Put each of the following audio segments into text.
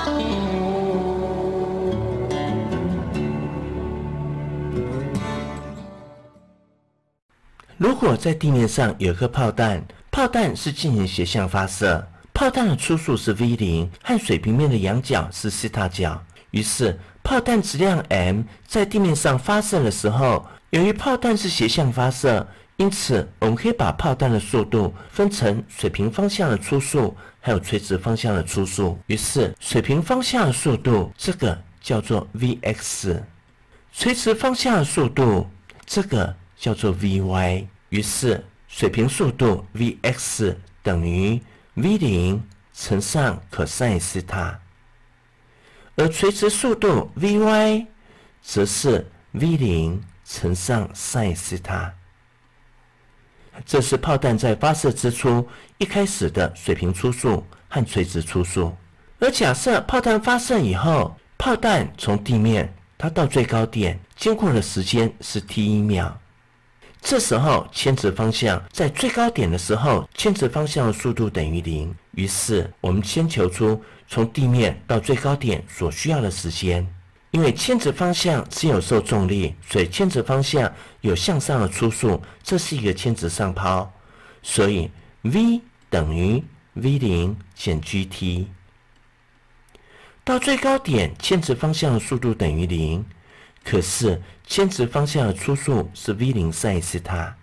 如果在地面上有一颗炮弹，炮弹是进行斜向发射，炮弹的初速是 v0 和水平面的仰角是西塔角。于是炮弹质量 m 在地面上发射的时候，由于炮弹是斜向发射，因此我们可以把炮弹的速度分成水平方向的初速还有垂直方向的初速。于是水平方向的速度这个叫做 vx， 垂直方向的速度这个叫做 vy。于是水平速度 vx 等于 v0 乘上 cos 西塔，而垂直速度 vy 则是 v0 乘上 sin 西塔。这是炮弹在发射之初一开始的水平初速和垂直初速。而假设炮弹发射以后，炮弹从地面它到最高点经过的时间是 t1 秒。这时候牵制方向在最高点的时候，牵制方向的速度等于0。于是我们先求出从地面到最高点所需要的时间。因为牵制方向只有受重力，所以牵制方向有向上的初速，这是一个牵制上抛，所以 v 等于 v0 减 gt。到最高点牵制方向的速度等于0，可是牵制方向的初速是 v0 sin 西塔，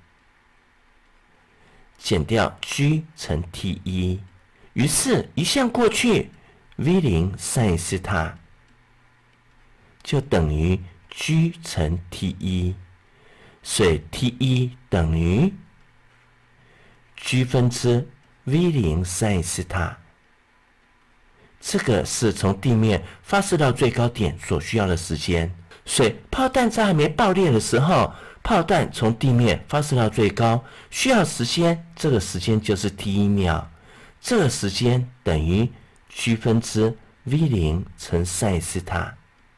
减掉 g 乘 t1， 于是一项过去 v0 sin 西塔就等于 g 乘 t1， 所以 t1 等于 g 分之 v0 sin 西塔。这个是从地面发射到最高点所需要的时间。所以炮弹在还没爆裂的时候，炮弹从地面发射到最高需要时间，这个时间就是 t1 秒。这个时间等于 g 分之 v0 乘 sin 西塔。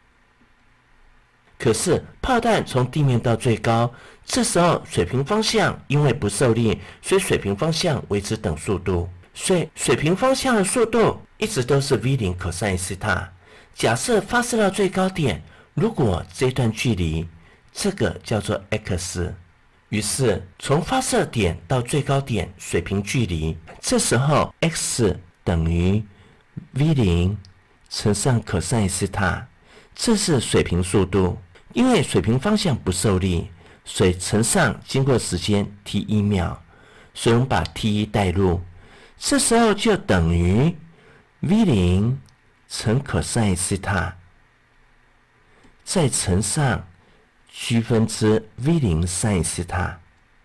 可是炮弹从地面到最高，这时候水平方向因为不受力，所以水平方向维持等速度，所以水平方向的速度一直都是 v0 cos 西塔。假设发射到最高点，如果这段距离这个叫做 x， 于是从发射点到最高点水平距离，这时候 x 等于 v0 乘上 cos 西塔，这是水平速度。因为水平方向不受力，所以乘上经过时间 t1 秒，所以我们把 t1 带入，这时候就等于 v0 乘 cos 西塔，再乘上 g 分之 v0 sin 西塔。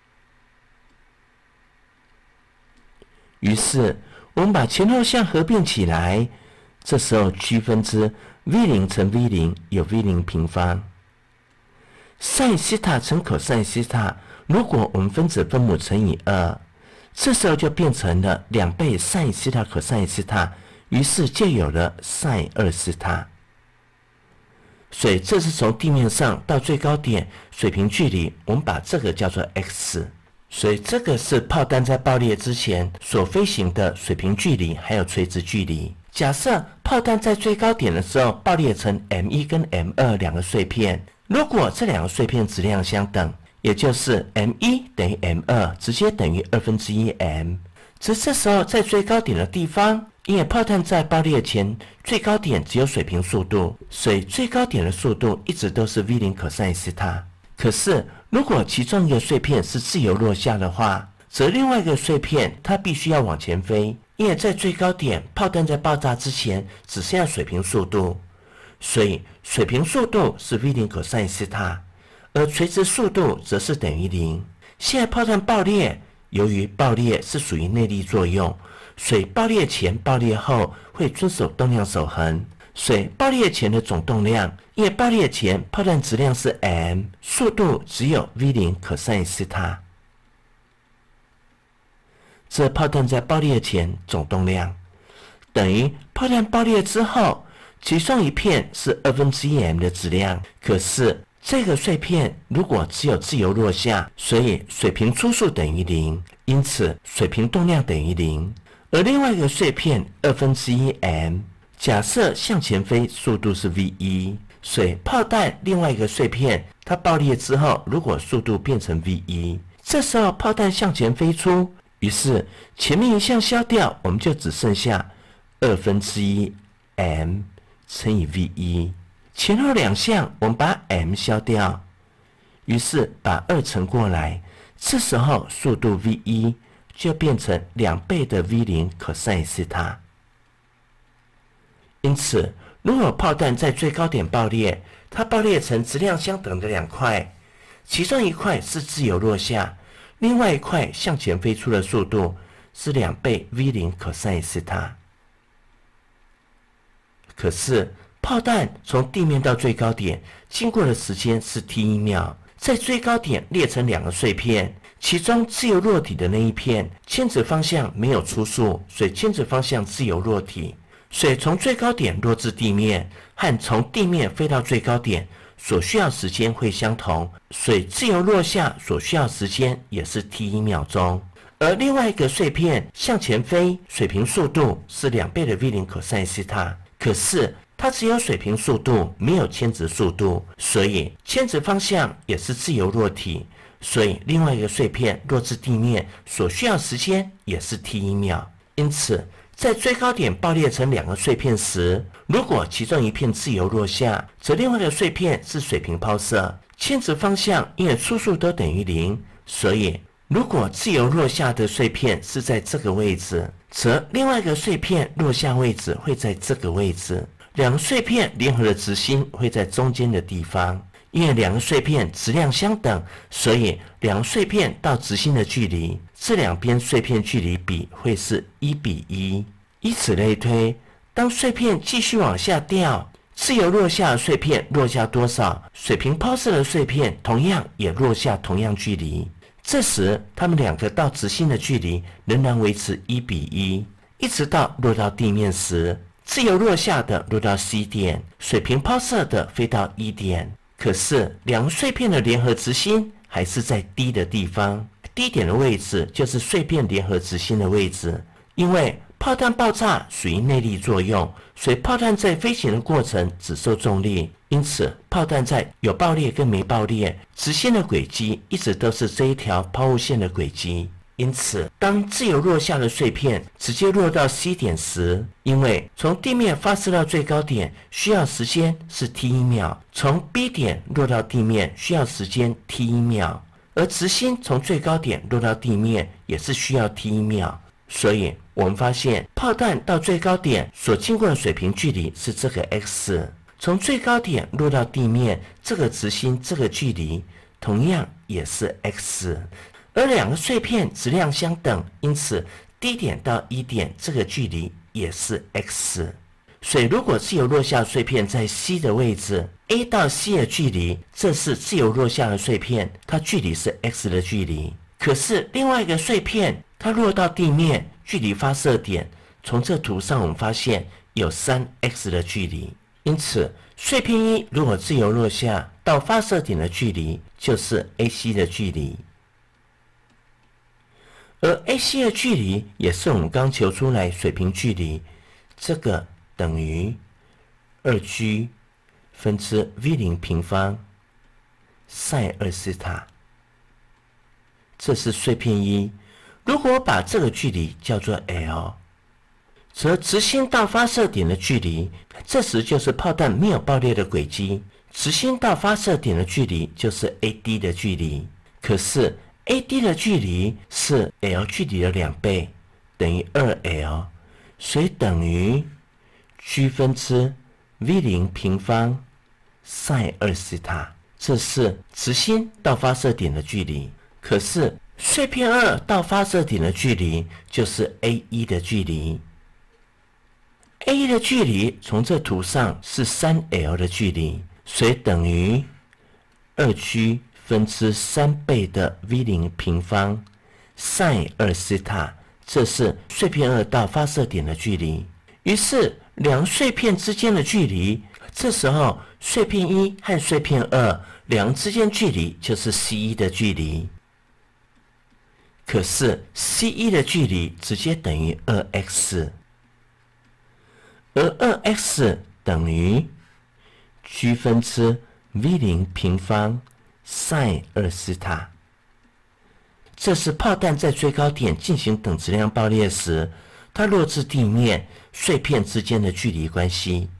于是我们把前后项合并起来，这时候 g 分之 v0 乘 v0 有 v0 平方。sin 西塔乘 cos 西塔，如果我们分子分母乘以2，这时候就变成了2倍 sin 西塔 cos 西塔，于是就有了 sin 2西塔。所以这是从地面上到最高点水平距离，我们把这个叫做 x。所以这个是炮弹在爆裂之前所飞行的水平距离还有垂直距离。假设炮弹在最高点的时候爆裂成 M1 跟 M2 两个碎片，如果这两个碎片质量相等，也就是 M1 等于 M2 直接等于1/2 m。这时候在最高点的地方，因为炮弹在爆裂前最高点只有水平速度，所以最高点的速度一直都是 v0 cos 西塔。可是如果其中一个碎片是自由落下的话，则另外一个碎片它必须要往前飞，因为在最高点炮弹在爆炸之前只剩下水平速度，所以水平速度是 v0 cos 西塔，而垂直速度则是等于0。现在炮弹爆裂，由于爆裂是属于内力作用，所以爆裂前爆裂后会遵守动量守恒。所以爆裂前的总动量，因为爆裂前炮弹质量是 m， 速度只有 v0 cos 西塔。这炮弹在爆裂前总动量等于炮弹爆裂之后其中一片是1/2 m 的质量，可是这个碎片如果只有自由落下，所以水平初速等于0，因此水平动量等于0。而另外一个碎片1/2 m， 假设向前飞速度是 v1， 所以炮弹另外一个碎片它爆裂之后，如果速度变成 v1， 这时候炮弹向前飞出，于是前面一项消掉，我们就只剩下1/2 m 乘以 v1， 前后两项我们把 m 消掉，于是把2乘过来，这时候速度 v1 就变成2倍的 v0 cos 西塔。因此，如果炮弹在最高点爆裂，它爆裂成质量相等的2块，其中一块是自由落下，另外一块向前飞出的速度是2倍 v0 cos 西塔。可是，炮弹从地面到最高点经过的时间是 t1 秒，在最高点裂成2个碎片，其中自由落体的那一片牵制方向没有出数，所以牵制方向自由落体。水从最高点落至地面，和从地面飞到最高点所需要时间会相同，水自由落下所需要时间也是 t1 秒钟。而另外一个碎片向前飞，水平速度是2倍的 v0 cos 西塔，可是它只有水平速度，没有牵制速度，所以牵制方向也是自由落体，所以另外一个碎片落至地面所需要时间也是 t1 秒。因此，在最高点爆裂成2个碎片时，如果其中一片自由落下，则另外一个碎片是水平抛射，牵制方向因为初数都等于0，所以如果自由落下的碎片是在这个位置，则另外一个碎片落下位置会在这个位置，2个碎片联合的直心会在中间的地方。因为2个碎片质量相等，所以2个碎片到直心的距离，这两边碎片距离比会是1:1。以此类推，当碎片继续往下掉，自由落下的碎片落下多少，水平抛射的碎片同样也落下同样距离。这时，它们2个到直心的距离仍然维持1:1，一直到落到地面时，自由落下的落到 C 点，水平抛射的飞到 E 点。可是2个碎片的联合直心还是在 D 的地方， D 点的位置就是碎片联合直心的位置。因为炮弹爆炸属于内力作用，所以炮弹在飞行的过程只受重力，因此炮弹在有爆裂跟没爆裂，直线的轨迹一直都是这一条抛物线的轨迹。因此，当自由落下的碎片直接落到 C 点时，因为从地面发射到最高点需要时间是 t1 秒，从 B 点落到地面需要时间 t1 秒，而直心从最高点落到地面也是需要 t1 秒。所以我们发现炮弹到最高点所经过的水平距离是这个 x， 从最高点落到地面这个直心这个距离同样也是 x。而2个碎片质量相等，因此 D 点到 E 点这个距离也是 x。所以如果自由落下碎片在 C 的位置， A 到 C 的距离，这是自由落下的碎片，它距离是 x 的距离。可是另外一个碎片它落到地面，距离发射点，从这图上我们发现有 3x 的距离。因此碎片1如果自由落下到发射点的距离就是 AC 的距离。而 AC 的距离也是我们刚求出来水平距离，这个等于2G 分之 V0 平方 sin 2西塔，这是碎片1。如果我把这个距离叫做 L， 则直心到发射点的距离，这时就是炮弹没有爆裂的轨迹，直心到发射点的距离就是 AD 的距离。可是AD 的距离是 L 距离的2倍，等于 2L， 所以等于 G 分之 V0 平方 sin 2西塔，这是直心到发射点的距离。可是碎片2到发射点的距离就是 A1 的距离。A1 的距离从这图上是 3L 的距离，所以等于 2G分之3倍的 V0 平方 sin 2西塔，这是碎片2到发射点的距离。于是2碎片之间的距离，这时候碎片1和碎片2两之间距离就是 C1 的距离。可是 C1 的距离直接等于 2x， 而 2x 等于 G 分之 v0 平方 sin 2西塔。这是炮弹在最高点进行等质量爆裂时，它落至地面碎片之间的距离关系。